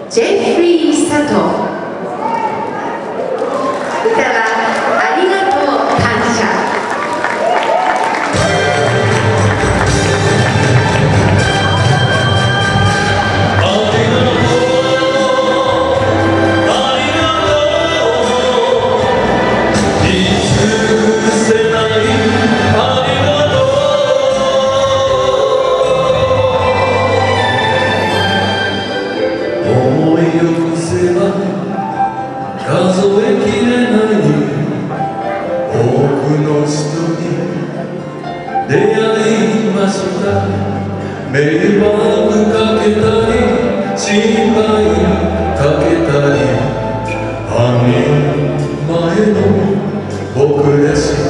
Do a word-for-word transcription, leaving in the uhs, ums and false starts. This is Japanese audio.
ジェフリー佐藤。歌はありがとう感謝。 数えきれない多くの人に出会いました。迷惑かけたり心配かけたり半人前の僕です。